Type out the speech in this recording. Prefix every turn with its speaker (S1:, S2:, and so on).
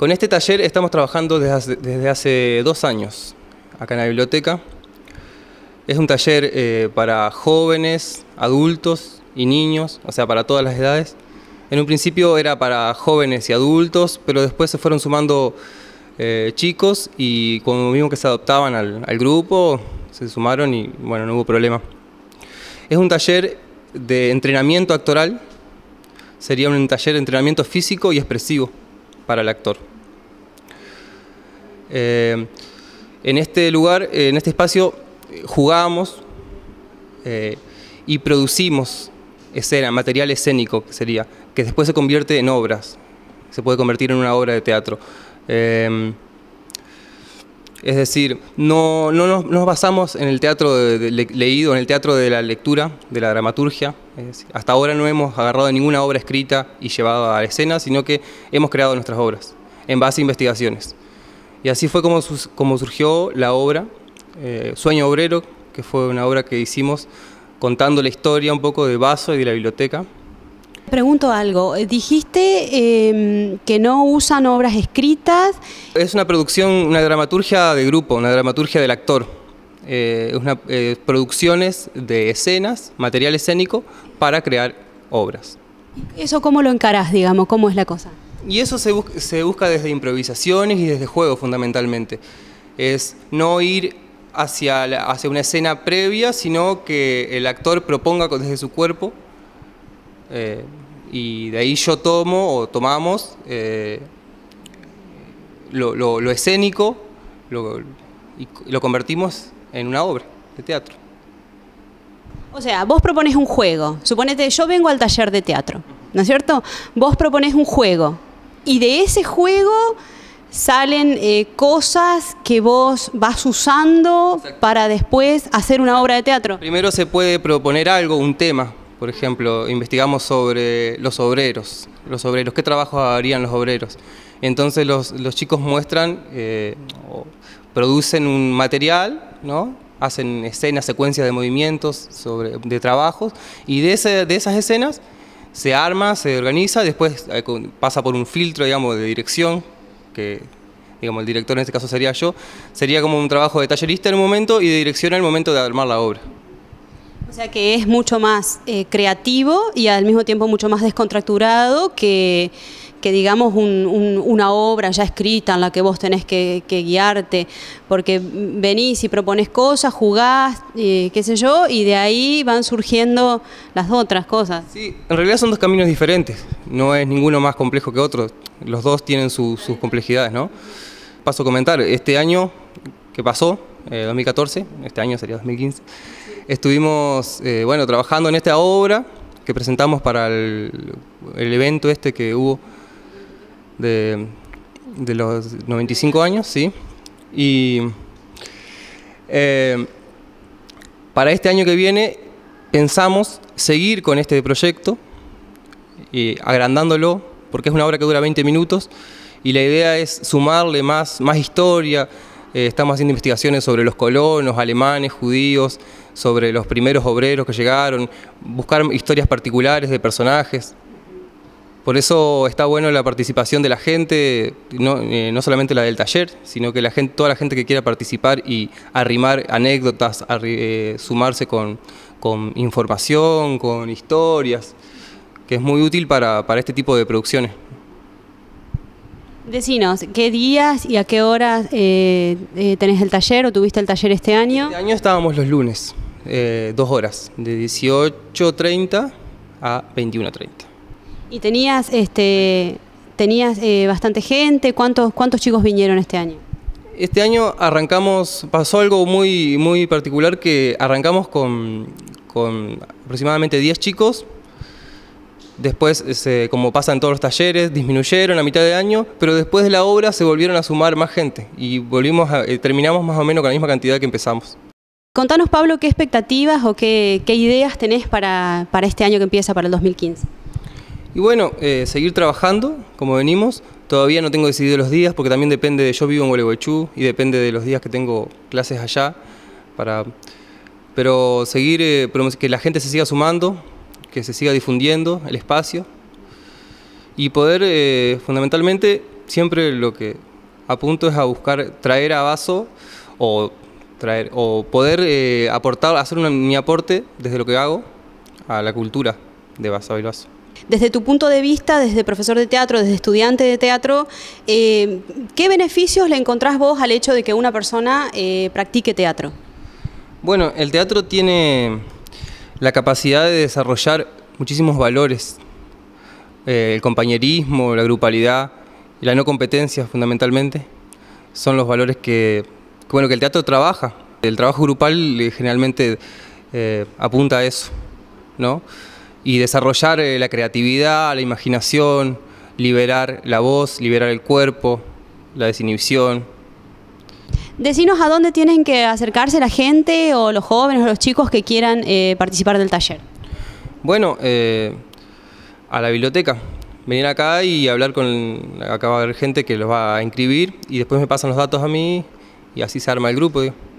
S1: Con este taller estamos trabajando desde hace 2 años acá en la biblioteca. Es un taller para jóvenes, adultos y niños, o sea, para todas las edades. En un principio era para jóvenes y adultos, pero después se fueron sumando chicos y como vimos que se adoptaban al grupo, se sumaron y bueno, no hubo problema. Es un taller de entrenamiento actoral, sería un taller de entrenamiento físico y expresivo para el actor. En este lugar, en este espacio, jugamos y producimos escena, material escénico, que después se convierte en obras, se puede convertir en una obra de teatro. Es decir, no nos basamos en el teatro leído, en el teatro de la lectura, de la dramaturgia. Hasta ahora no hemos agarrado ninguna obra escrita y llevado a la escena, sino que hemos creado nuestras obras en base a investigaciones. Y así fue como surgió la obra Sueño Obrero, que fue una obra que hicimos contando la historia un poco de Baso y de la biblioteca.
S2: Pregunto algo, dijiste que no usan obras escritas.
S1: Es una producción, una dramaturgia de grupo, una dramaturgia del actor. Producciones de escenas, material escénico, para crear obras.
S2: ¿Eso cómo lo encarás, digamos? ¿Cómo es la cosa?
S1: Y eso se busca desde improvisaciones y desde juegos, fundamentalmente. Es no ir hacia una escena previa, sino que el actor proponga desde su cuerpo, y de ahí yo tomamos lo escénico y lo convertimos en una obra de teatro.
S2: O sea, vos proponés un juego. Suponete, yo vengo al taller de teatro, ¿no es cierto? Vos proponés un juego y de ese juego salen cosas que vos vas usando. Exacto. Para después hacer una obra de teatro.
S1: Primero se puede proponer algo, un tema. Por ejemplo, investigamos sobre los obreros. ¿Qué trabajo harían los obreros? Entonces los chicos muestran, producen un material, ¿no? Hacen escenas, secuencias de movimientos, de trabajos, y de esas escenas se arma, se organiza, después pasa por un filtro, digamos, de dirección, que digamos, el director en este caso sería yo. Sería como un trabajo de tallerista en un momento y de dirección en el momento de armar la obra.
S2: O sea que es mucho más creativo y al mismo tiempo mucho más descontracturado que digamos una obra ya escrita en la que vos tenés que guiarte, porque venís y propones cosas, jugás, qué sé yo, y de ahí van surgiendo las otras cosas.
S1: Sí, en realidad son 2 caminos diferentes, no es ninguno más complejo que otro, los 2 tienen sus complejidades, ¿no? Paso a comentar, este año que pasó, 2014, este año sería 2015, estuvimos bueno, trabajando en esta obra que presentamos para el evento que hubo de los 95 años, ¿sí? Y para este año que viene pensamos seguir con este proyecto y agrandándolo, porque es una obra que dura 20 minutos y la idea es sumarle más historia. Estamos haciendo investigaciones sobre los colonos, alemanes, judíos, sobre los primeros obreros que llegaron, buscar historias particulares de personajes. Por eso está bueno la participación de la gente, no solamente la del taller, sino que toda la gente que quiera participar y arrimar anécdotas, sumarse con información, con historias, que es muy útil para este tipo de producciones.
S2: Decinos, ¿qué días y a qué horas tenés el taller o tuviste el taller este año?
S1: Este año estábamos los lunes, 2 horas, de 18:30 a 21:30.
S2: ¿Y tenías bastante gente? ¿Cuántos chicos vinieron este año?
S1: Este año pasó algo muy particular, que arrancamos con aproximadamente 10 chicos. Después, como pasa en todos los talleres, disminuyeron a mitad de año, pero después de la obra se volvieron a sumar más gente y terminamos más o menos con la misma cantidad que empezamos.
S2: Contanos, Pablo, ¿qué expectativas o qué ideas tenés para este año que empieza, para el 2015?
S1: Y bueno, seguir trabajando como venimos. Todavía no tengo decidido los días porque también depende yo vivo en Gualeguaychú y depende de los días que tengo clases allá. Pero seguir, que la gente se siga sumando, que se siga difundiendo el espacio y poder fundamentalmente siempre lo que apunto es a buscar traer a Basso o poder aportar, hacer mi aporte desde lo que hago a la cultura de Basso y Basso.
S2: Desde tu punto de vista, desde profesor de teatro, desde estudiante de teatro, ¿qué beneficios le encontrás vos al hecho de que una persona practique teatro?
S1: Bueno, el teatro tiene la capacidad de desarrollar muchísimos valores. El compañerismo, la grupalidad y la no competencia, fundamentalmente, son los valores que el teatro trabaja. El trabajo grupal generalmente apunta a eso, ¿no? Y desarrollar la creatividad, la imaginación, liberar la voz, liberar el cuerpo, la desinhibición.
S2: Decinos a dónde tienen que acercarse la gente o los jóvenes o los chicos que quieran participar del taller.
S1: Bueno, a la biblioteca. Venir acá y hablar acá va a haber gente que los va a inscribir y después me pasan los datos a mí y así se arma el grupo, digo.